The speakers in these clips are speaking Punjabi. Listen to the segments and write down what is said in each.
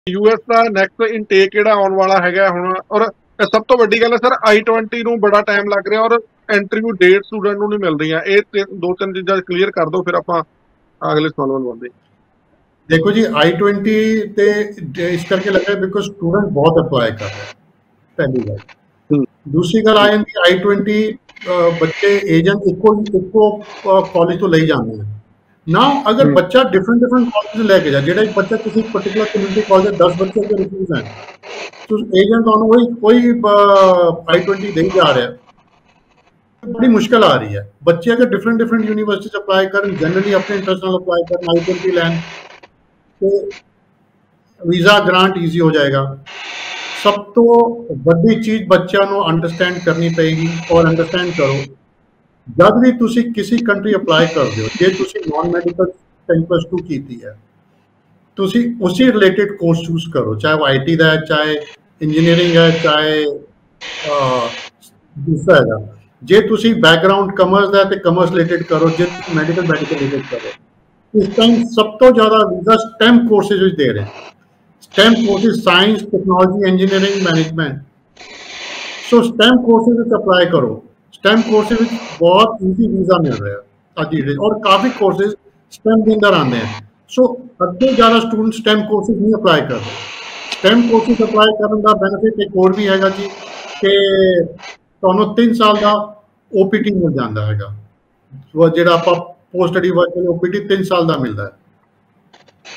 ਯੂਐਸ ਦਾ ਨੈਕਸਟ ਇਨਟੇਕ ਜਿਹੜਾ ਆਉਣ ਵਾਲਾ ਹੈਗਾ ਹੁਣ, ਔਰ ਸਭ ਤੋਂ ਵੱਡੀ ਗੱਲ ਹੈ ਸਰ I-20 ਨੂੰ ਬੜਾ ਟਾਈਮ ਲੱਗ ਰਿਹਾ, ਔਰ ਇੰਟਰਵਿਊ ਡੇਟ ਸਟੂਡੈਂਟ ਨੂੰ ਨਹੀਂ ਮਿਲ ਰਹੀਆਂ। ਇਹ ਦੋ ਤਿੰਨ ਚੀਜ਼ਾਂ ਕਲੀਅਰ ਕਰ ਦਿਓ, ਫਿਰ ਆਪਾਂ ਅਗਲੇ ਸਵਾਲ ਵੱਲ ਵਧਦੇ। देखो जी I-20 ਤੇ ਇਸ ਕਰਕੇ ਲੱਗਾ ਬਿਕੋਜ਼ ਸਟੂਡੈਂਟ ਬਹੁਤ ਅਪਲਾਈ ਕਰ ਰਹੇ, ਪਹਿਲੀ ਗੱਲ। ਦੂਸਰੀ ਗੱਲ ਆ ਜਾਂਦੀ I-20 ਬੱਚੇ ਏਜੰਟ ਇੱਕੋ ਕਾਲਜ ਤੋਂ ਲਈ ਜਾਂਦੇ ਆ ਨਾ। ਅਗਰ ਬੱਚਾ ਡਿਫਰੈਂਟ ਕਾਲਜ ਲੈ ਕੇ ਜਾ, ਜਿਹੜਾ ਇੱਕ ਬੱਚਾ ਕਿਸੇ ਪਰਟੀਕੂਲਰ ਕਮਿਊਨਿਟੀ ਕਾਲਜ 10 ਬੱਚੇ ਦੇ ਰਿਫਿਊਜ਼ ਹੈ, तो एजेंट कोई I-20 नहीं जा रहा, बड़ी मुश्किल आ रही है। बच्चे अगर डिफरेंट यूनिवर्सिटी अप्लाई कर, जनरली अपने इंटरेस्ट नाल अप्लाई कर, I-20 लैन तो वीज़ा ग्रांट ईजी हो जाएगा। सब तो बड़ी चीज़ बच्चों को अंडरस्टैंड करनी पेगी, और अंडरस्टैंड करो जब भी तुसी किसी कंट्री अप्लाई कर दो, जे तुसी नॉन मेडिकल 10+2 की है, तुसी उसी रिलेटेड कोर्स चूज करो, चाहे वो IT का है, चाहे इंजीनियरिंग है, चाहे दूसरा है। जे तुसी बैकग्राउंड कमर्स का तो कमर्स रिलेटेड करो, जे मेडिकल रिलेटेड करो। इस टाइम सब तो ज़्यादा वीज़ा स्टेम कोर्सेज दे रहे हैं, STEM courses science, technology, engineering, management. So STEM courses apply करो, स्टेम कोर्सेज बहुत ईजी वीज़ा मिल रहा है अज, और काफ़ी कोर्सेज स्टेम के अंदर आते हैं। सो अगे ज़्यादा स्टूडेंट स्टेम कोर्सेज नहीं अप्लाई करते। स्टेम कोर्सेज अप्लाई करने का बेनिफिट एक और भी है जी कि तुहानूं 3 साल का OPT मिल जाता है, वो जिहड़ा आपां पोस्ट स्टडी वर्क OPT 3 साल का मिलता है।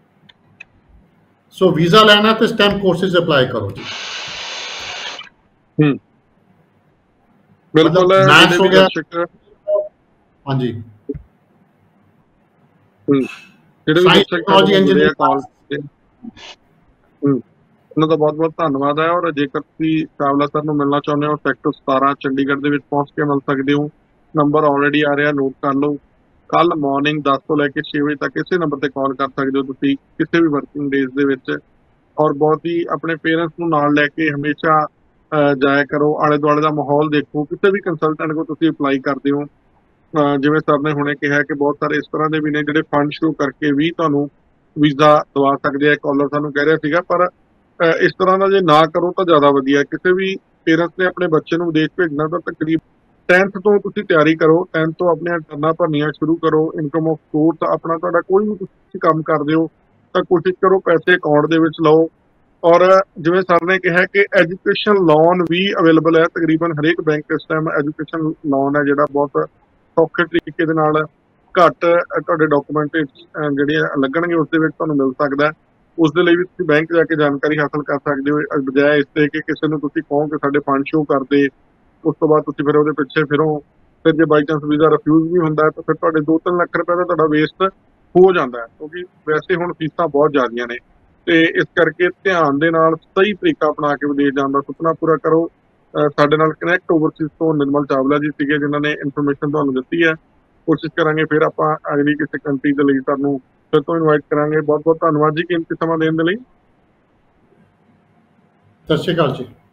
सो वीज़ा लेना तो स्टेम कोर्सेज अप्लाई करो जी। बिल्कुल मैथ्स हो गया, हाँ जी, साइंस, टेक्नोलॉजी, इंजीनियरिंग, ਉਹਨਾਂ ਦਾ ਬਹੁਤ ਧੰਨਵਾਦ ਹੈ। ਔਰ ਜੇਕਰ ਤੁਸੀਂ ਚਾਵਲਾ ਸਰ ਨੂੰ ਮਿਲਣਾ ਚਾਹੁੰਦੇ ਹੋ, ਸੈਕਟਰ 17 ਚੰਡੀਗੜ੍ਹ ਦੇ ਵਿੱਚ ਪਹੁੰਚ ਕੇ ਮਿਲ ਸਕਦੇ ਹੋ। ਨੰਬਰ ਆਲਰੇਡੀ ਆ ਰਿਹਾ, ਨੋਟ ਕਰ ਲਓ। ਕੱਲ ਮਾਰਨਿੰਗ 10 ਤੋਂ ਲੈ ਕੇ 6 ਵਜੇ ਤੱਕ ਇਸੇ ਨੰਬਰ ਤੇ ਕਾਲ ਕਰ ਸਕਦੇ ਹੋ ਤੁਸੀਂ, ਕਿਸੇ ਵੀ ਵਰਕਿੰਗ ਡੇਜ਼ ਦੇ ਵਿੱਚ। ਔਰ ਬਹੁਤ ਹੀ ਆਪਣੇ ਪੇਰੈਂਟਸ ਨੂੰ ਨਾਲ ਲੈ ਕੇ ਹਮੇਸ਼ਾ ਜਾਇਆ ਕਰੋ, ਆਲੇ ਦੁਆਲੇ ਦਾ ਮਾਹੌਲ ਦੇਖੋ। ਕਿਸੇ ਵੀ ਕੰਸਲਟੈਂਟ ਕੋਲ ਤੁਸੀਂ ਅਪਲਾਈ ਕਰਦੇ ਹੋ, ਜਿਵੇਂ ਸਰ ਨੇ ਹੁਣੇ ਕਿਹਾ ਕਿ ਬਹੁਤ ਸਾਰੇ ਇਸ ਤਰ੍ਹਾਂ ਦੇ ਵੀ ਨੇ ਜਿਹੜੇ ਫੰਡ ਸ਼ੁਰੂ ਕਰਕੇ ਵੀ ਤੁਹਾਨੂੰ ਵੀਜ਼ਾ ਦਵਾ ਸਕਦੇ ਆ। ਕਾਲਰ ਸਾਨੂੰ ਕਹਿ ਰਿਹਾ ਸੀਗਾ, ਪਰ ਇਸ ਤਰ੍ਹਾਂ ਦਾ ਜੇ ਨਾ ਕਰੋ ਤਾਂ ਜ਼ਿਆਦਾ ਵਧੀਆ। ਕਿਸੇ ਵੀ ਪੇਰੈਂਟਸ ਨੇ ਆਪਣੇ ਬੱਚੇ ਨੂੰ ਵਿਦੇਸ਼ ਭੇਜਣਾ ਤਾਂ ਤਕਰੀਬ 10th ਤੋਂ ਤੁਸੀਂ ਤਿਆਰੀ ਕਰੋ, 10th ਤੋਂ ਆਪਣੀਆਂ ਟਰਨਾਂ ਭਰਨੀਆਂ ਸ਼ੁਰੂ ਕਰੋ। ਇਨਕਮ ਆਫ ਸੋਰਸ ਆਪਣਾ ਤੁਹਾਡਾ ਕੋਈ ਵੀ ਤੁਸੀਂ ਕੰਮ ਕਰਦੇ ਹੋ ਤਾਂ ਕੋਸ਼ਿਸ਼ ਕਰੋ ਪੈਸੇ ਅਕਾਊਂਟ ਦੇ ਵਿੱਚ ਲਾਓ। ਔਰ ਜਿਵੇਂ ਸਰ ਨੇ ਕਿਹਾ ਕਿ ਐਜੂਕੇਸ਼ਨ ਲੋਨ ਵੀ ਅਵੇਲੇਬਲ ਹੈ ਤਕਰੀਬਨ ਹਰੇਕ ਬੈਂਕ ਇਸ ਟਾਈਮ। ਐਜੂਕੇਸ਼ਨ ਲੋਨ ਹੈ ਜਿਹੜਾ ਬਹੁਤ ਸੌਖੇ ਤਰੀਕੇ ਦੇ ਨਾਲ ਘੱਟ ਤੁਹਾਡੇ ਡਾਕੂਮੈਂਟ ਜਿਹੜੇ ਲੱਗਣਗੇ ਉਸ ਦੇ ਵਿੱਚ ਤੁਹਾਨੂੰ ਮਿਲ ਸਕਦਾ। ਉਸ ਦੇ ਲਈ ਵੀ ਤੁਸੀਂ ਬੈਂਕ ਜਾ ਕੇ ਜਾਣਕਾਰੀ ਹਾਸਲ ਕਰ ਸਕਦੇ ਹੋ, ਬਜਾਏ ਇਸ ਤੇ ਕਿ ਕਿਸੇ ਨੂੰ ਤੁਸੀਂ ਕਹੋ ਕਿ ਸਾਡੇ ਫੰਡ ਸ਼ੋ ਕਰਦੇ, ਉਸ ਤੋਂ ਬਾਅਦ ਤੁਸੀਂ ਫਿਰ ਉਹਦੇ ਪਿੱਛੇ ਫਿਰੋ। ਫਿਰ ਜੇ ਬਾਈ ਚਾਂਸ ਵੀਜ਼ਾ ਰਿਫਿਊਜ਼ ਵੀ ਹੁੰਦਾ ਤਾਂ ਫਿਰ ਤੁਹਾਡੇ 2-3 ਲੱਖ ਰੁਪਏ ਦਾ ਤੁਹਾਡਾ ਵੇਸਟ ਹੋ ਜਾਂਦਾ ਹੈ, ਕਿਉਂਕਿ ਵੈਸੇ ਹੁਣ ਫੀਸਾਂ ਬਹੁਤ ਜ਼ਿਆਦੀਆਂ ਨੇ। ਤੇ ਇਸ ਕਰਕੇ ਧਿਆਨ ਦੇ ਨਾਲ ਸਹੀ ਤਰੀਕਾ ਅਪਣਾ ਕੇ ਵਿਦੇਸ਼ ਜਾਣ ਦਾ ਸੁਪਨਾ ਪੂਰਾ ਕਰੋ। ਸਾਡੇ ਨਾਲ ਕਨੈਕਟ ਓਵਰਸੀਜ਼ ਤੋਂ ਨਿਰਮਲ ਚਾਵਲਾ ਜੀ ਸੀਗੇ, ਜਿਨ੍ਹਾਂ ਨੇ ਇਨਫੋਰਮੇਸ਼ਨ ਤੁਹਾਨੂੰ ਦਿੱਤੀ ਹੈ। ਕੋਸ਼ਿਸ਼ ਕਰਾਂਗੇ ਫਿਰ ਆਪਾਂ ਅਗਲੀ ਕਿਸੇ ਕੰਟਰੀ ਦੇ ਲਈ ਤੁਹਾਨੂੰ ਫਿਰ ਤੋਂ ਇਨਵਾਈਟ ਕਰਾਂਗੇ। ਬਹੁਤ ਬਹੁਤ ਧੰਨਵਾਦ ਜੀ ਕੀਮਤੀ ਸਮਾਂ ਦੇਣ ਦੇ ਲਈ। ਸਤਿ ਸ਼੍ਰੀ ਅਕਾਲ ਜੀ।